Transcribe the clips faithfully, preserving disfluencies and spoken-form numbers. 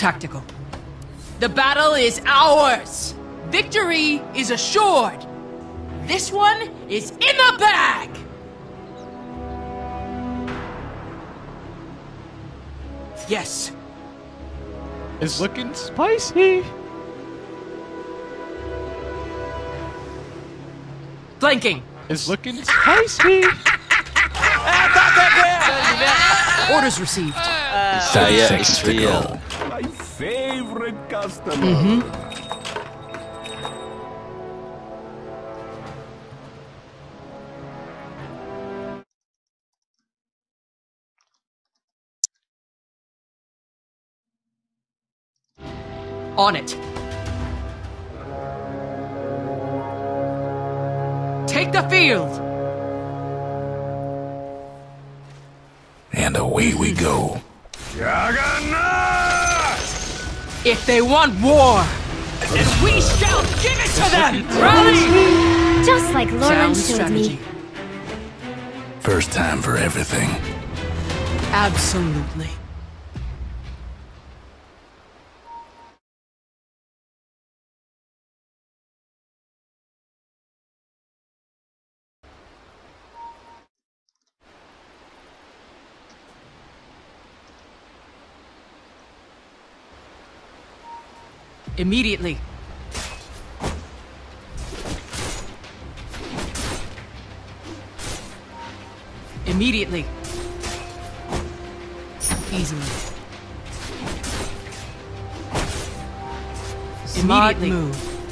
Tactical. The battle is ours! Victory is assured! This one is in the bag! Yes. It's looking spicy. Flanking. It's looking spicy. Orders received. Saya is real. My favorite customer. Mm-hmm. On it. Take the field! And away we go. If they want war, then we shall give it to them! Rally! Just like Lauren Sound showed strategy. me. First time for everything. Absolutely. Immediately. Immediately. Easily. Smart move.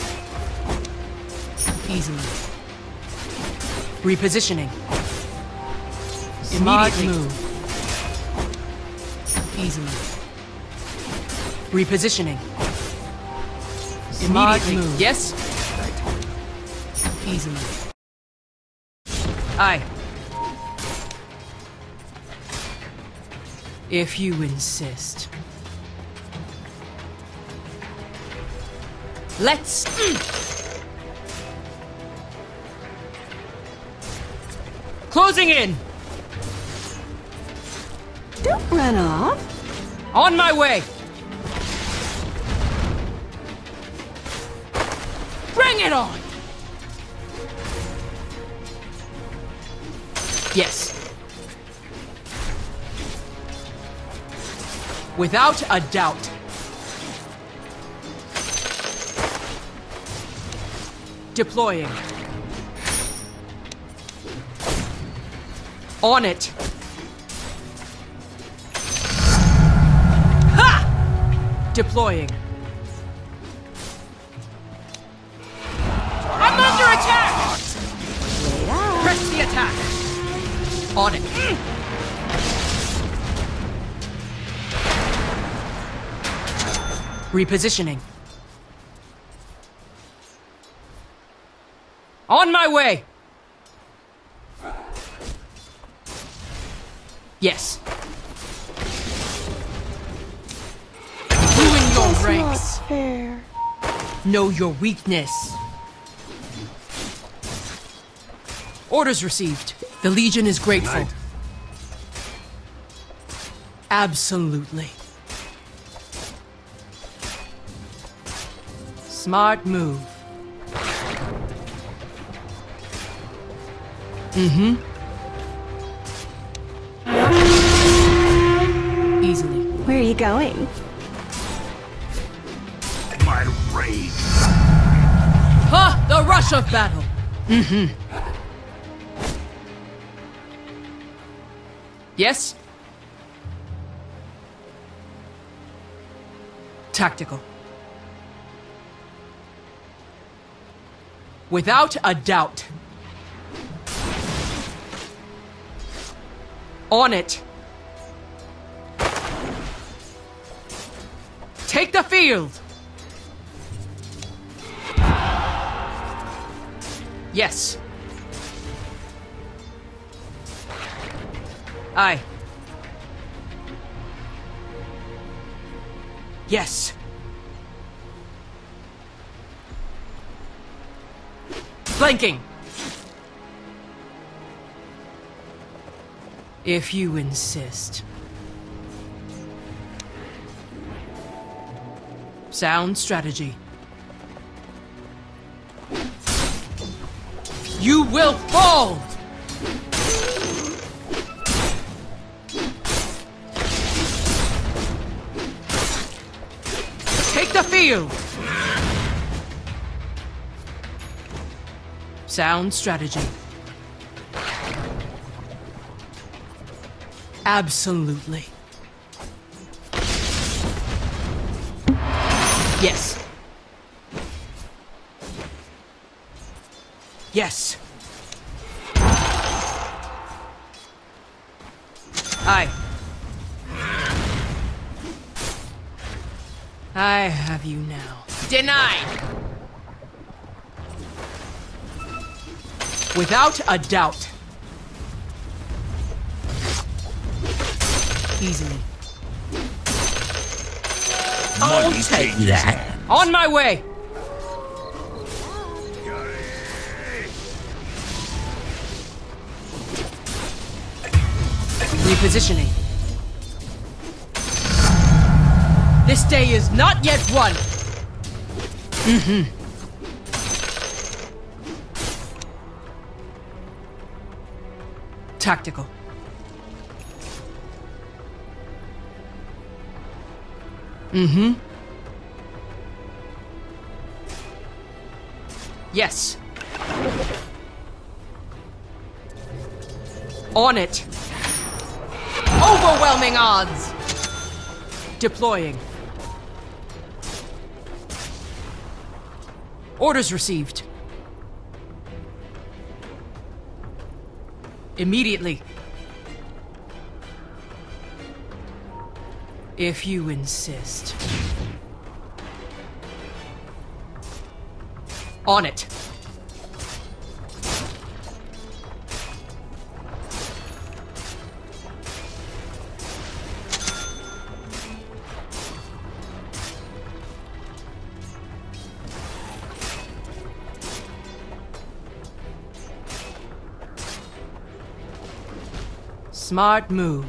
Easily. Repositioning. Smart move. Easily. Repositioning. Smart move. Yes? Right. Easily. Aye. If you insist. Let's... Mm. Closing in! Don't run off. On my way! Bring it on! Yes. Without a doubt. Deploying. On it. Ha! Deploying. I'm under attack! Press the attack. On it. Mm. Repositioning. On my way! Yes. Ruin your ranks. Not fair. Know your weakness. Orders received. The Legion is grateful. Right. Absolutely. Smart move. Mm-hmm. Easily. Where are you going? My rage. Ha! The rush of battle! Mm-hmm. Yes? Tactical. Without a doubt. On it. Take the field! Yes. Aye. Yes. Flanking. If you insist. Sound strategy. You will fall! Take the field! Sound strategy. Absolutely. Yes. Yes. Aye. I have you now. Denied! Without a doubt. Easily. I'll take that. On my way! Repositioning. This day is not yet won! Mm-hmm. Tactical. Mm-hmm. Yes. On it. Overwhelming odds! Deploying. Orders received. Immediately. If you insist. On it. Smart move.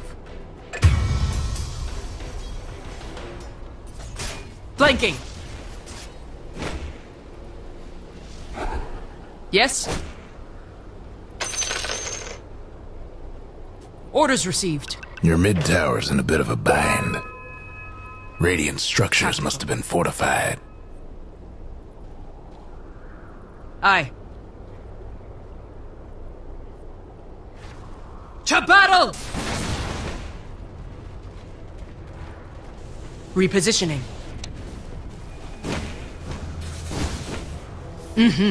Flanking. Yes? Orders received. Your mid tower's in a bit of a bind. Radiant structures must have been fortified. Aye. To battle! Repositioning. Mm-hmm.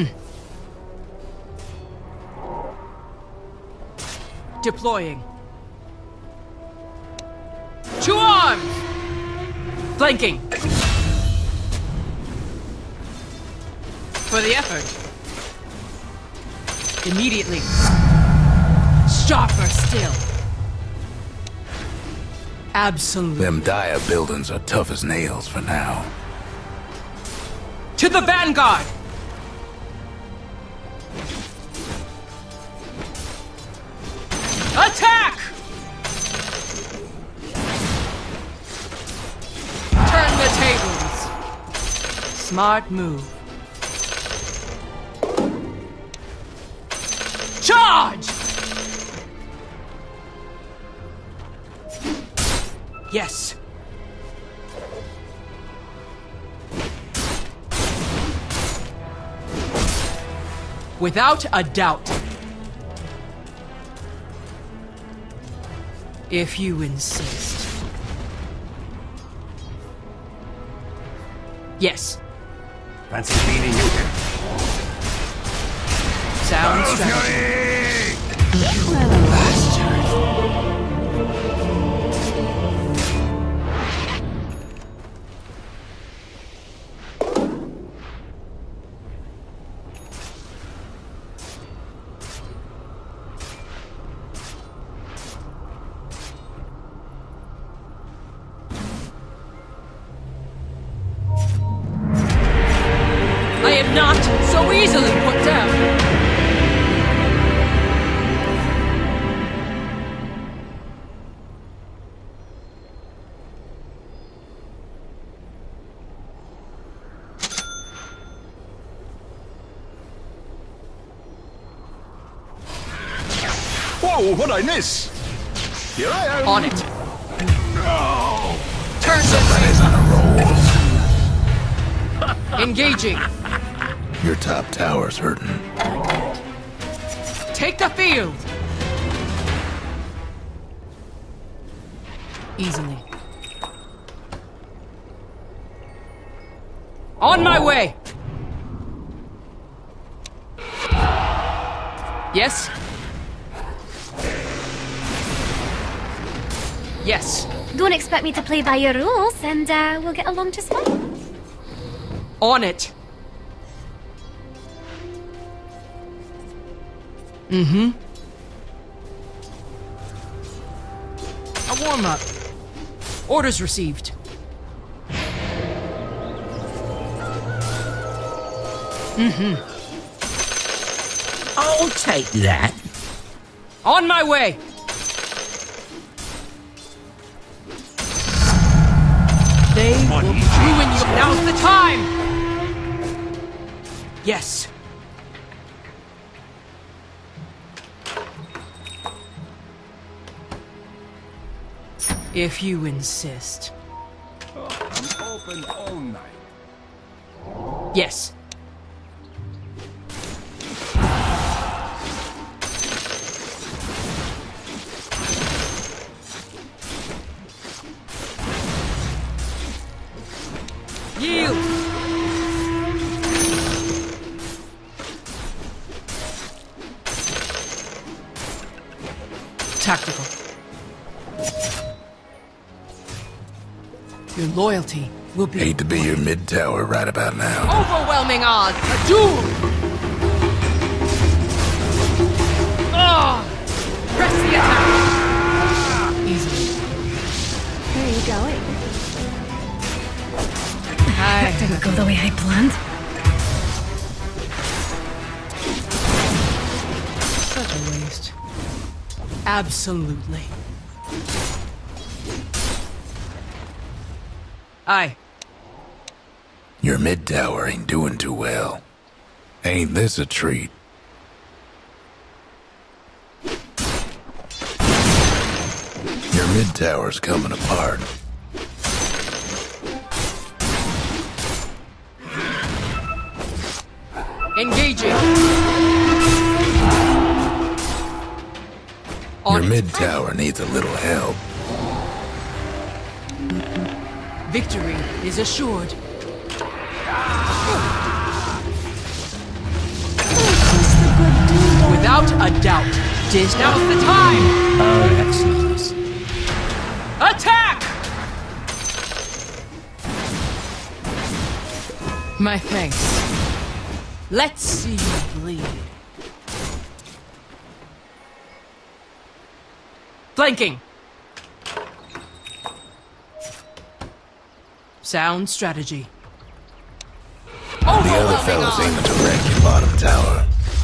Deploying. To arms! Flanking. For the effort. Immediately. Sharper still. Absolutely. Them dire buildings are tough as nails for now. To the vanguard! Attack! Turn the tables. Smart move. Charge! Yes. Without a doubt. If you insist. Yes. Fancy beating you here. Sound strategy. I am not so easily put down. Oh, what'd I miss? Here I am. On it. Oh. Turn Somebody's on a roll. Engaging. Your top tower's hurting. Take the field. Easily. On my way. Yes. Yes. Don't expect me to play by your rules, and uh, we'll get along just fine. On it. Mm-hmm. A warm-up. Orders received. Mm-hmm. I'll take that. On my way. They will ruin you. Now's the time. Yes. If you insist. Oh, I'm open all night. Yes. Yield! Tactical. Your loyalty will be... Hate to be your mid tower right about now. Overwhelming odds! A duel! Ah! Press the attack! Easily. Where are you going? I... Didn't go the way I planned. Such a waste. Absolutely. Aye. Your mid tower ain't doing too well. Ain't this a treat? Your mid tower's coming apart. Engaging. Your On mid tower needs a little help. Victory is assured. Without a doubt, Dis, now's the time! Oh, that's nice. Attack! My thanks. Let's see you bleed. Flanking! Sound strategy. The other fellas aiming to wreck your bottom tower.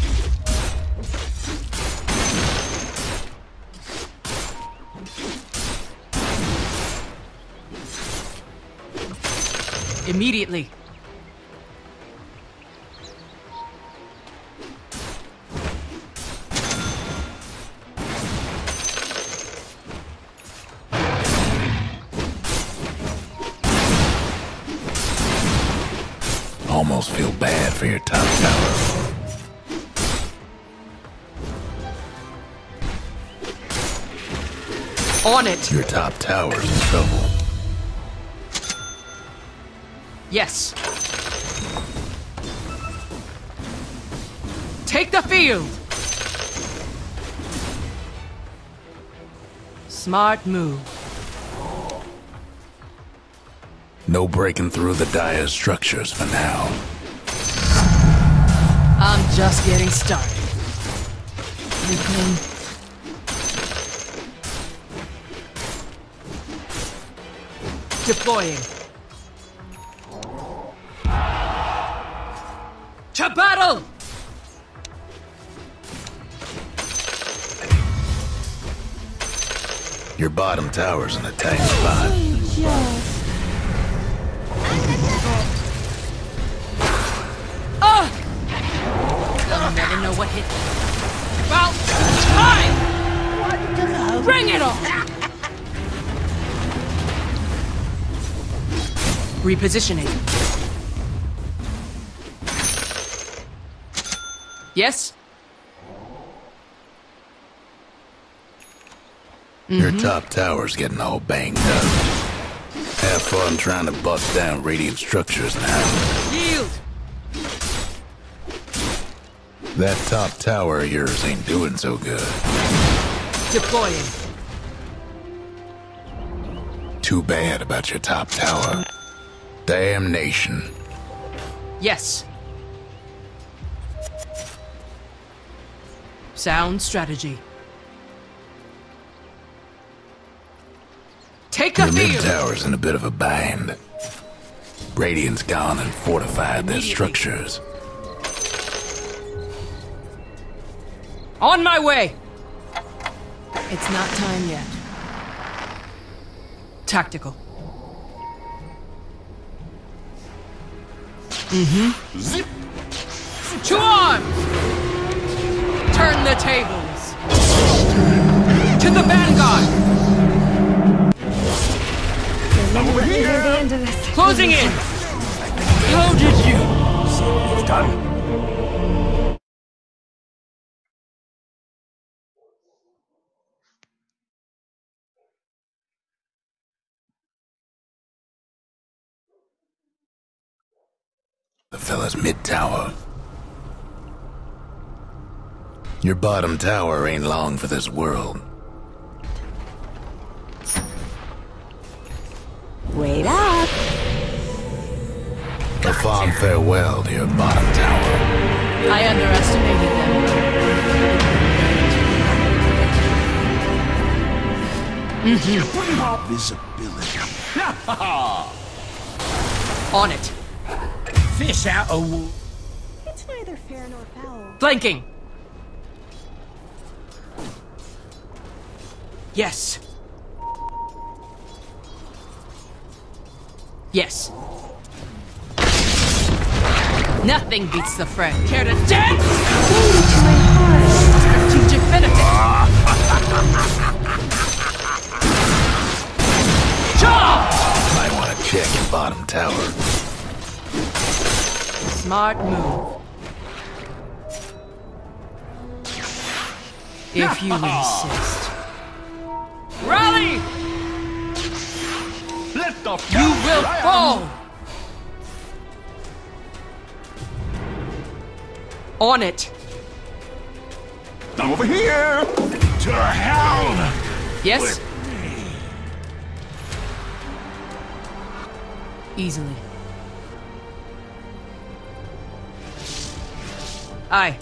Immediately. Almost feel bad for your top tower. On it. Your top tower's in trouble. Yes. Take the field. Smart move. No breaking through the dire structures for now. I'm just getting started. Reclaim. Deploying. To battle! Your bottom tower's in a tight spot. Ah! They'll never know what hit me. About time! Repositioning. Yes? Your top tower's getting all banged up. Have fun trying to bust down Radiant structures now. Yield! That top tower of yours ain't doing so good. Deploying. Too bad about your top tower. Damnation. Yes. Sound strategy. Take a Your mid field! tower's in a bit of a bind. Radiant's gone and fortified their structures. On my way! It's not time yet. Tactical. Mm-hmm. Zip! To arms! Turn the tables! To the vanguard! I'm over Near the here! end of this. Closing in! How did you? It's done. The fella's mid tower. Your bottom tower ain't long for this world. Wait up. A fond farewell to your bottom tower. I underestimated them. Visibility. On it. Fish out a w- It's neither fair nor foul. Flanking. Yes. Yes. Nothing beats the friend. Care to dance? Strategic benefit. Charge! Might want to check your bottom tower. Smart move. If you insist. Rally! Let the You will fall! On it. I'm over here! To hell! Yes? Easily. Aye.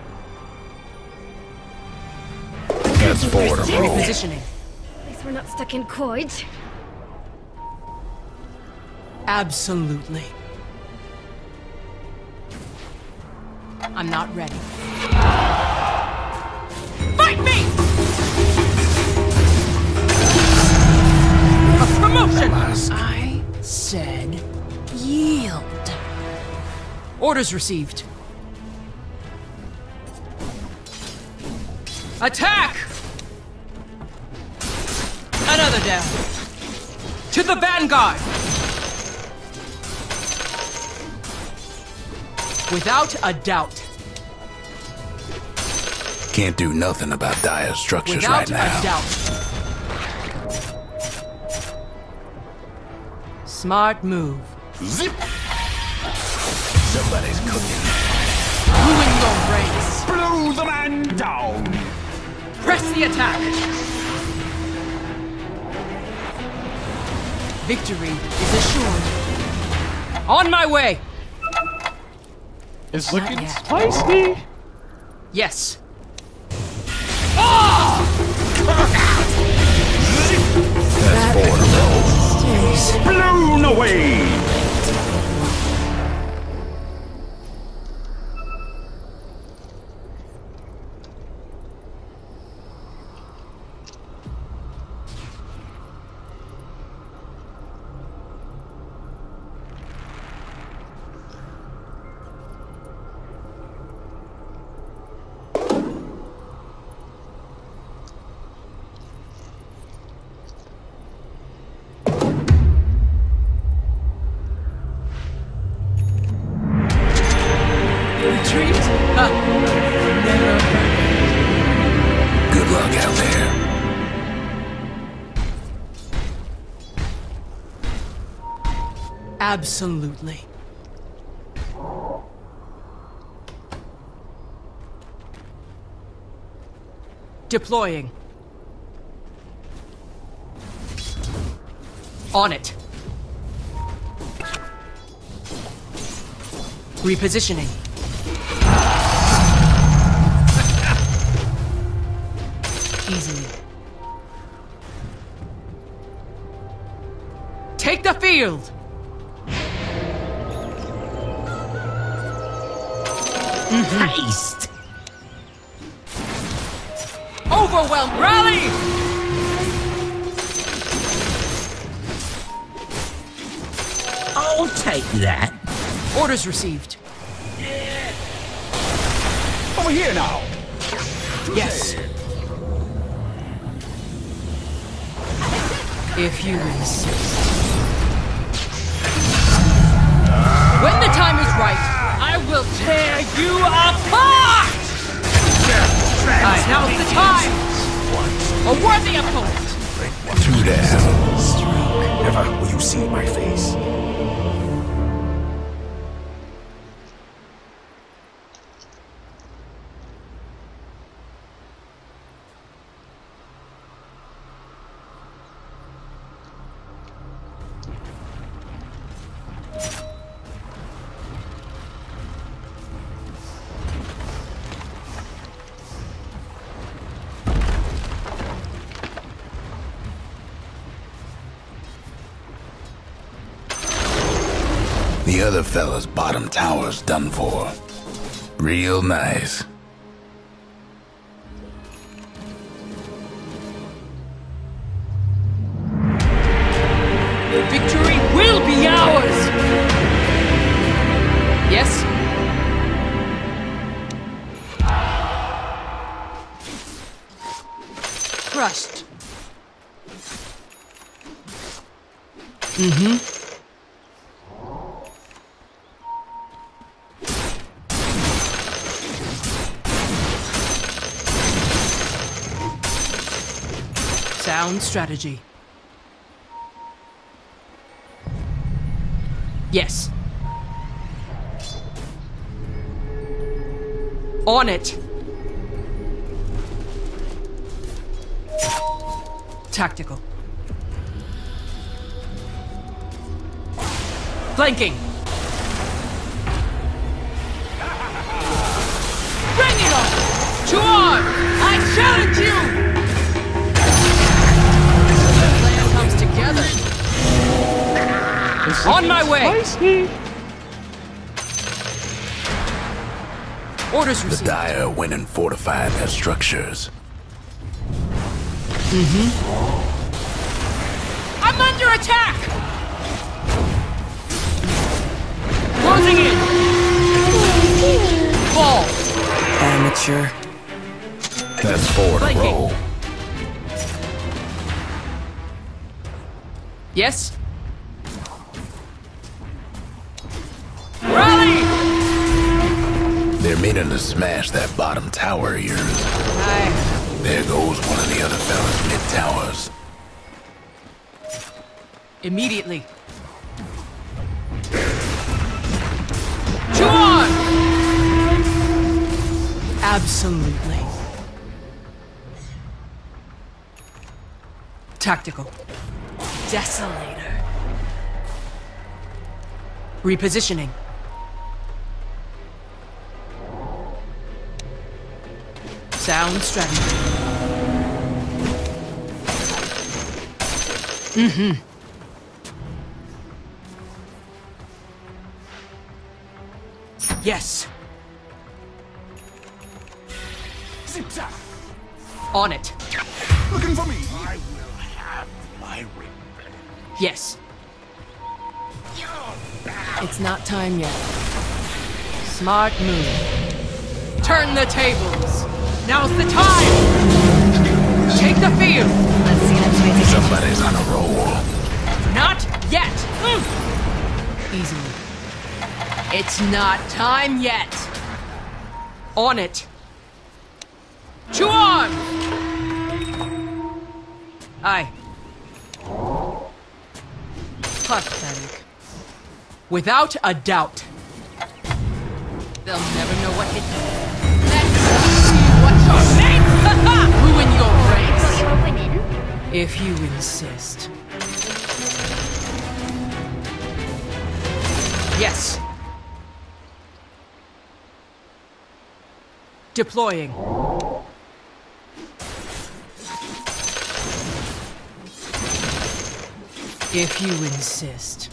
That's four to roll. Repositioning. At least we're not stuck in Coid. Absolutely. I'm not ready. Fight me! A promotion! I said yield. Orders received. Attack! Another down. To the vanguard! Without a doubt. Can't do nothing about dire structures Without right now. a doubt. Smart move. Zip! Somebody's cooking. Ruin your race. Blow the man down! Press the attack. Victory is assured. On my way. It's Not looking yet. spicy. Yes. Ah! That's four to roll. Blown away! Absolutely. Deploying. On it. Repositioning. Easily. Take the field! Haste! Overwhelm! Rally! I'll take that. Orders received. Over here now. Yes. If you insist. When the time is right, I will tear you apart! Aye, now's the time! A worthy opponent! Two down. Never will you see my face. The other fella's bottom tower's done for. Real nice. Victory will be ours! Yes? Crushed. Mm-hmm. Sound strategy. Yes. On it. Tactical. Flanking. Bring it on! To arm! I challenge you! Together. On my way! Spicy. Orders The received. Dire went and fortified their structures. Mm-hmm. I'm under attack! Closing in! Fall! Amateur. That's four to Flanking. roll. Yes? Rally! They're meaning to smash that bottom tower of yours. Aye. There goes one of the other fellas mid-towers. Immediately. John! Absolutely. Tactical. Desolator. Repositioning. Sound strategy. Mm-hmm. Yes. Zip-zap. On it. Looking for me. I will have my revenge. Yes. It's not time yet. Smart move. Turn the tables. Now's the time. Take the field. Let's see them try to Somebody's on a roll. Not yet. Mm. Easily. It's not time yet. On it. To arms! Aye. Pathetic. Without a doubt. They'll never know what hit them. Let's see what you're made. Ruin your race. Thought you were winning. If you insist. Yes. Deploying. If you insist.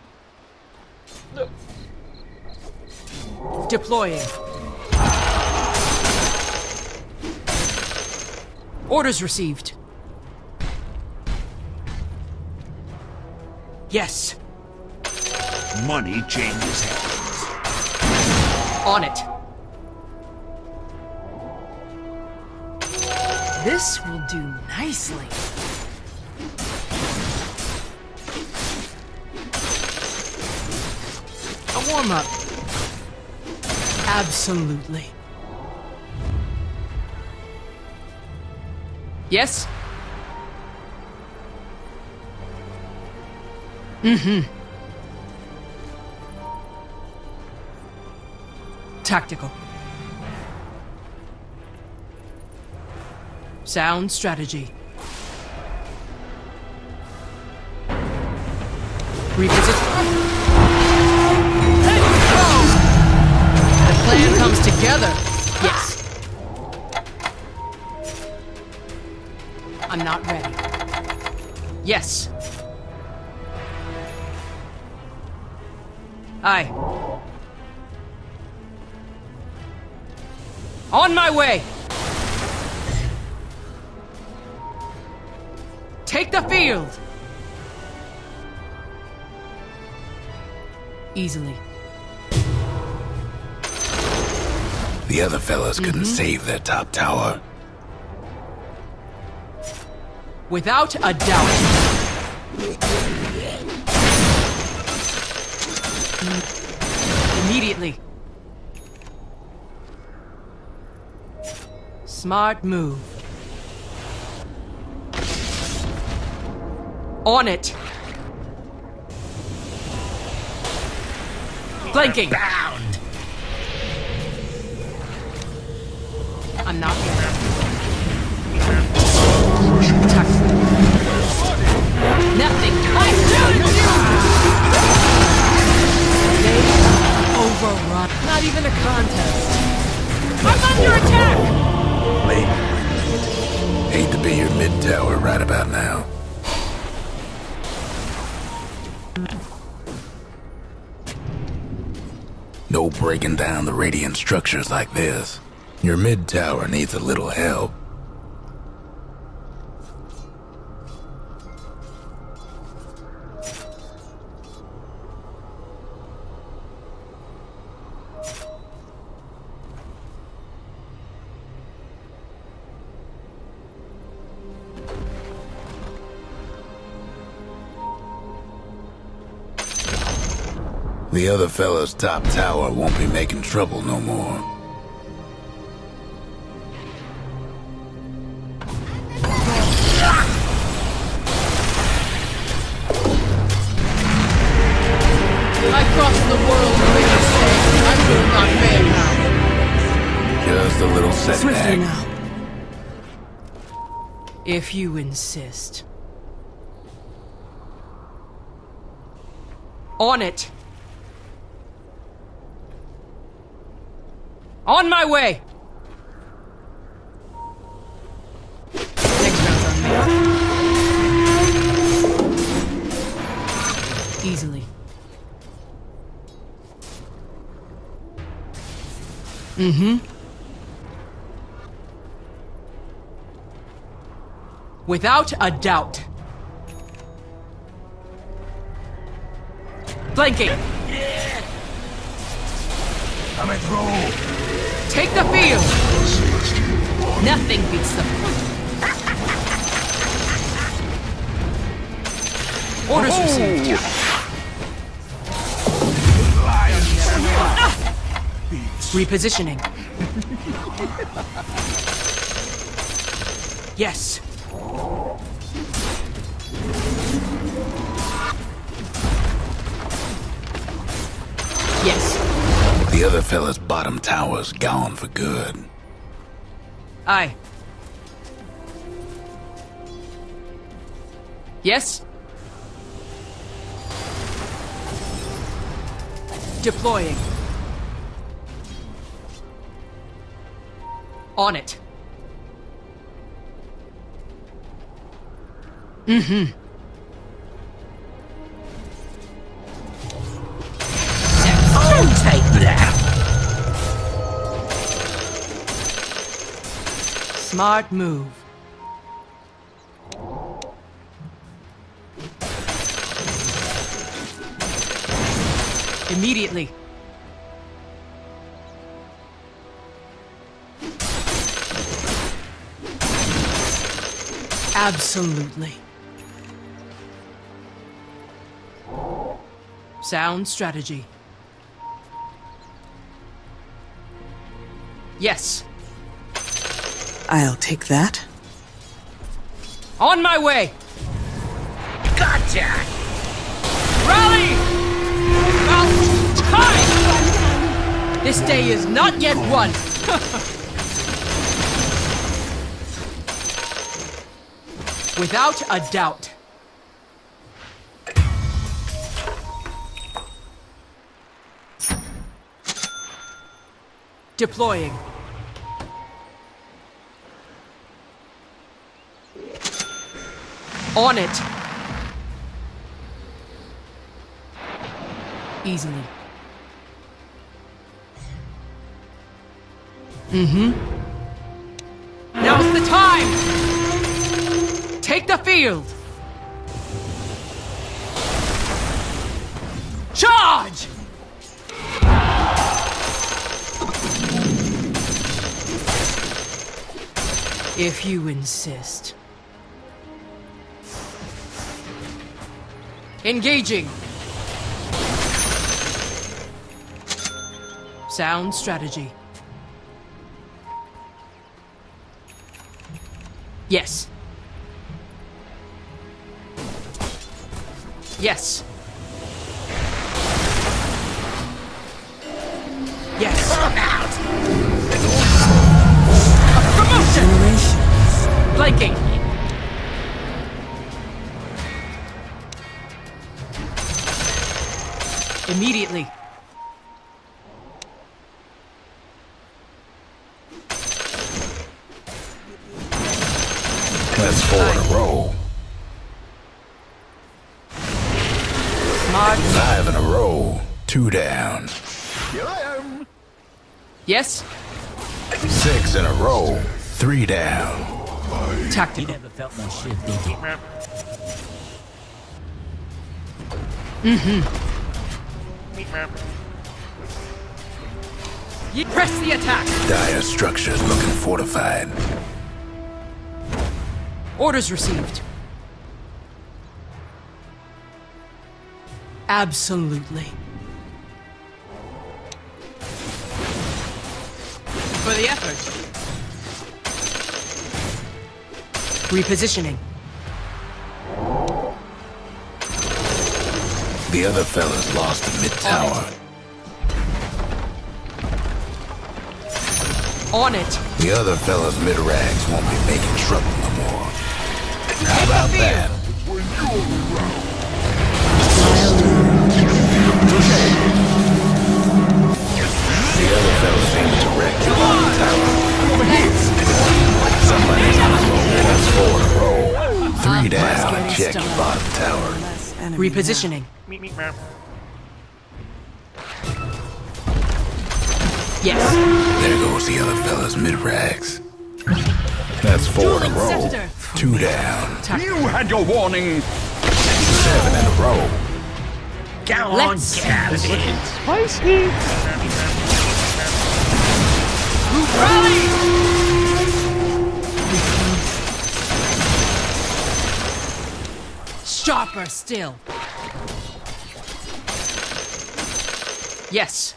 Deploying. Orders received. Yes. Money changes hands. On it. This will do nicely. A warm-up. Absolutely. Yes? Mm-hmm. Tactical. Sound strategy. Revisit. Let's go! The plan comes together. Yes. I'm not ready. Yes. Aye. On my way! Take the field! Easily. The other fellas couldn't Mm-hmm. save their top tower. Without a doubt. Immediately. Smart move. On it. Flanking. Bound. I'm not here. Attack. Nothing. I shoot you! They overrun. Not even a contest. I'm under attack! Hate to be your mid-tower right about now. No breaking down the Radiant structures like this. Your mid-tower needs a little help. The other fella's top tower won't be making trouble no more. I crossed the world with a say, I will not fail now. Just a little Swiftly setback. now. If you insist. On it. On my way! Next round's on me. Easily. Mm-hmm. Without a doubt. Flanking. I'm at roll. Take the field! Nothing beats them. Orders received. Repositioning. Yes. The other fella's bottom tower's gone for good. Aye. Yes? Deploying. On it. Mm-hmm. I'll take that. Smart move. Immediately. Absolutely. Sound strategy. Yes. I'll take that. On my way! Gotcha! Rally! About time! This day is not yet won! Without a doubt. Deploying. On it. Easily. Mm-hmm. Now's the time! Take the field! Charge! If you insist. Engaging. Sound strategy. Yes. Yes. Yes. I'm out! Promotion! Generations. Flanking. Immediately. That's four in a row. Smart. Five in a row. Two down. Here I am. Yes. Six in a row. Three down. You Tactical. never felt my shit, did you? Ye press the attack. Dire structures looking fortified. Orders received. Absolutely. For the effort. Repositioning. The other fella's lost the mid-tower. On it. The other fella's mid-rags won't be making trouble no more. How about that? When you're around. The other fella's aiming to wreck your bottom tower. Somebody's on a roll. That's four in a row. Three down. Check your bottom tower. Less enemy Repositioning. Yes. There goes the other fella's mid-rags. That's four in a row. Senator. Two down. You had your warning. Seven in a row. Go on, Let's- get out of It's here. looking spicy. Rally! Sharper still. Yes.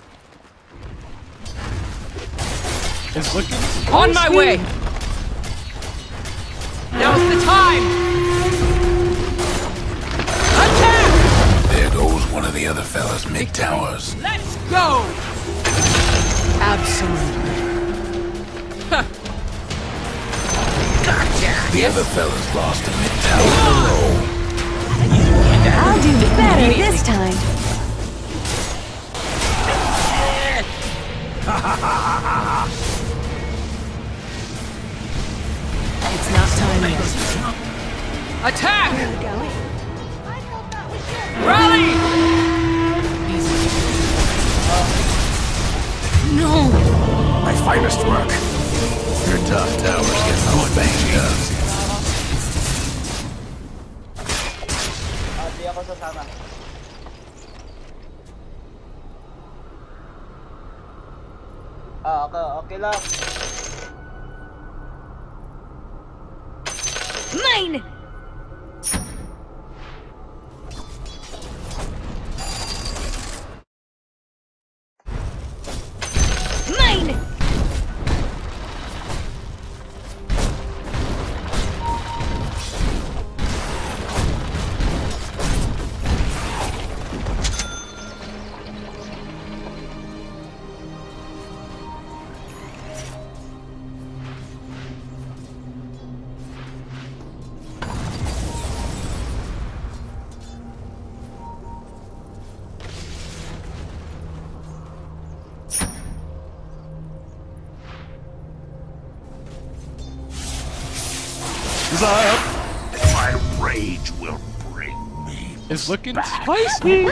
It's looking spicy. On my way. Now's the time. Attack! There goes one of the other fella's mid-towers. Let's go. Absolutely. Huh. Gotcha! The other fella's lost a mid-tower in a row. I'll do better this time. It's not time yet. Attack! Rally! Easy. No! My finest work. Your top tower's getting all banged up. Di ako sasama. Ah, okay, okay lang. Mine! Mine! My rage will bring me. It's looking spicy.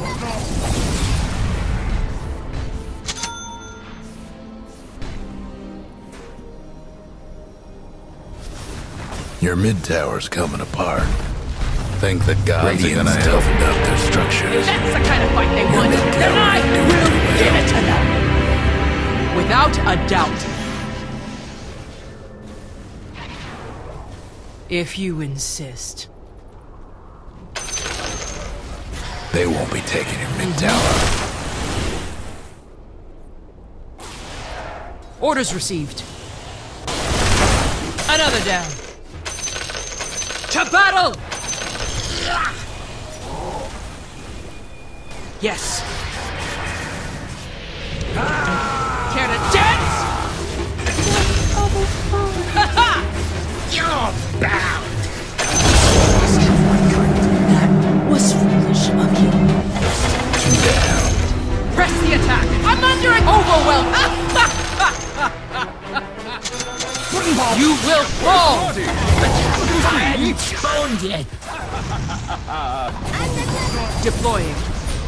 Your mid-tower's coming apart. Think the gods are gonna toughen up their structures. That's the kind of fight they want. mid-tower Then I do will it give well. it to them. Without a doubt. If you insist. They won't be taking your mid-tower. Orders received. Another down. To battle! Yes. Care to dance? You're bound! Was foolish of you. Press the attack. I'm under it. Overwhelmed. You will fall. I'm exploded! Deploying.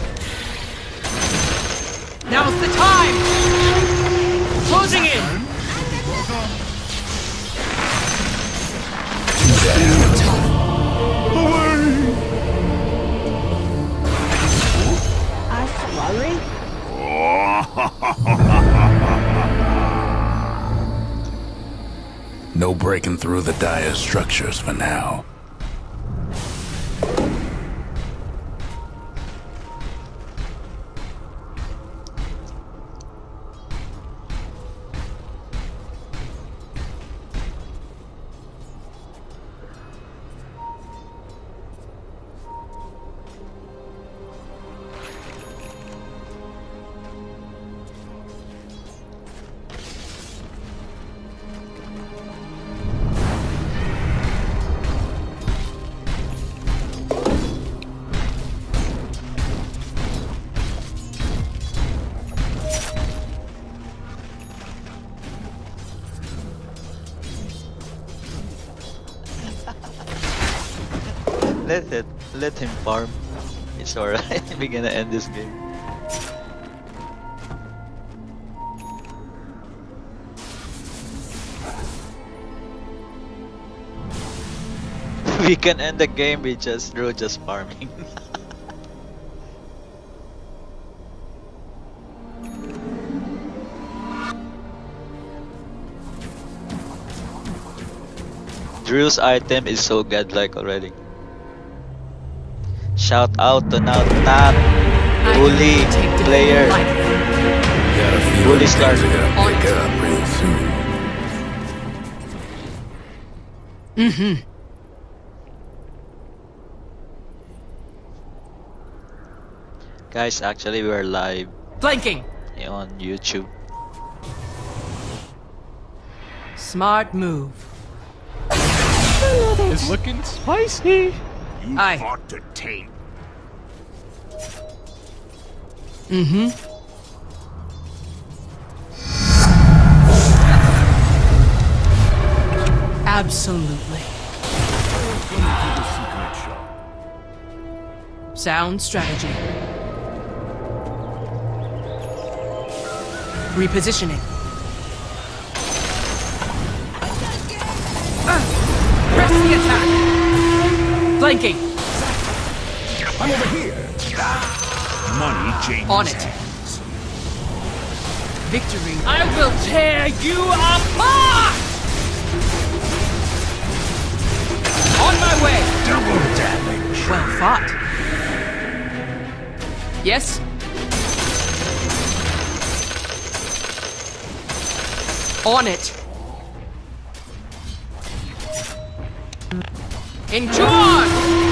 Now's the time. Closing in. No breaking through the dire structures for now. Let it, let him farm. It's alright. We're gonna end this game. We can end the game with just Drew just farming. Drew's item is so godlike already. Shout out to now top bully player. Got a few Bully things start. are gonna pick up real soon. Mm-hmm. Guys, actually we are live Flanking. on YouTube. Smart move. It's looking spicy. You Aye. fought to taint. Mm-hmm. Absolutely. Sound strategy. Repositioning. Uh, press the attack. Flanking. I'm over here. Money changes On it. hands. Victory. I will tear you apart! On my way. Double damage. Well fought. Yes? On it. In charge!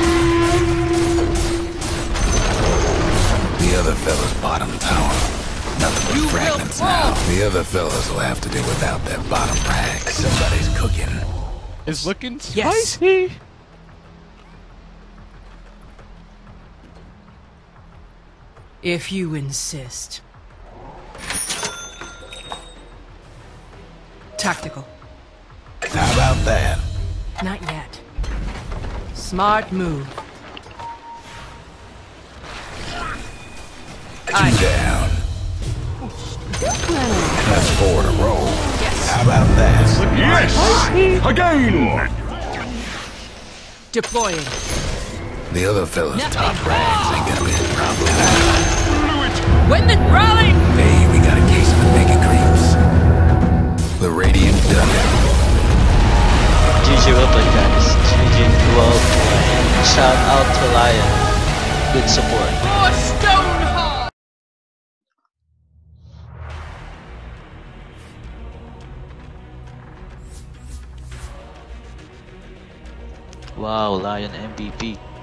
The other fella's bottom tower. Nothing but You will fragments fall. now. The other fellas will have to do without that bottom rag. Somebody's cooking. It's looking Yes. spicy. If you insist. Tactical. How about that? Not yet. Smart move. Two Aye. down. That's four in a row. Yes. How about that? Yes! Again! Deploying. The other fella's Nothing. top rags ain't gonna be a problem. When the rally! Hey, we got a case of the mega creeps. The Radiant done it. G G well played, guys. G G well played. Shout out to Lion. Good support. For Stoneheart! Wow, Lion M V P.